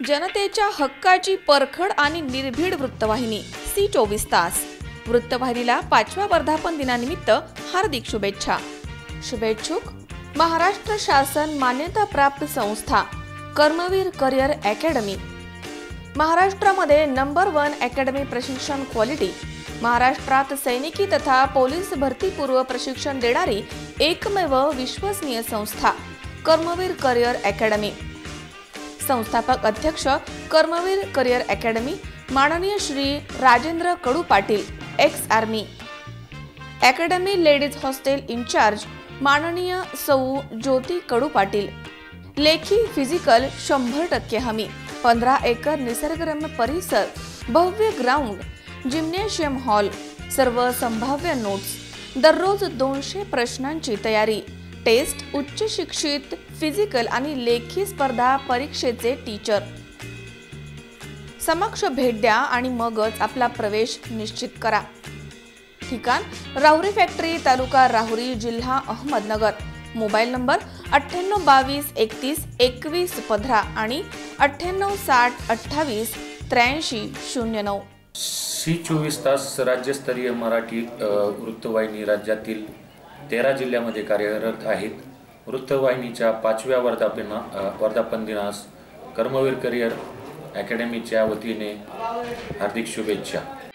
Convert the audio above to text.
जनतेच्या हक्काची परखड आणि निर्भीड वृत्तवाहिनी सी 24 तास। वृत्तवाहिनीला 5व्या वर्धापन दिनानिमित्त हार्दिक शुभेच्छा। शुभेच्छुक महाराष्ट्र शासन मान्यताप्राप्त संस्था कर्मवीर करिअर अकॅडमी। महाराष्ट्रामध्ये नंबर 1 अकॅडमी प्रशिक्षण क्वालिटी। महाराष्ट्रात सैनिकी तथा पोलीस भरती पूर्व प्रशिक्षण देणारी एकमेव विश्वसनीय संस्था कर्मवीर करिअर अकॅडमी। संस्थापक अध्यक्ष कर्मवीर करिअर अकॅडमी माननीय Shri Rajendra Kadu Patil, ex army. Academy ladies hostel incharge माननीय सौ ज्योती कडू पाटील। लेखी फिजिकल 100% हमी। 15 एकर निसर्गरम्य परिसर, भव्य ग्राउंड, जिम्नॅशियम हॉल, सर्व संभाव्य नोट्स, दररोज 200 प्रश्नांची तयारी, टेस्ट, उच्च शिक्षित फिजिकल आणि लेखी स्पर्धा परीक्षेचे टीचर। समक्ष भेट द्या आणि मगच आपला प्रवेश निश्चित करा। ठिकाण राहुरी फॅक्टरी, तालुका राहुरी, जिल्हा अहमदनगर। मोबाईल नंबर 9822 31 21 15 आणि 9860 28 83 09। सी 24 तास राज्यस्तरीय मराठी वृत्तवाहिनी राज्यातील 13 जिल्ह्यामध्ये कार्यरत आहेत। वृत्तवाहिनीच्या 5व्या वर्धापन दिनास कर्मवीर करिअर अकॅडमीच्या वतीने हार्दिक शुभेच्छा।